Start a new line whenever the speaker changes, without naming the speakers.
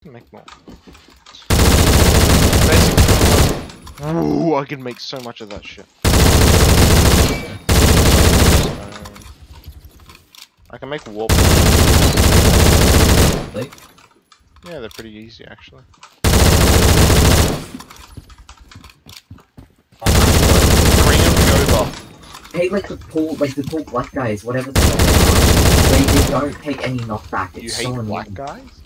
Make more. Ooh, I can make so much of that shit. I can make warp.
Really?
Yeah, they're pretty easy actually. Bring them over.
Hey, like the pool black guys, whatever they are. They don't take any knockback. It's
You
so
hate
annoying.
black guys?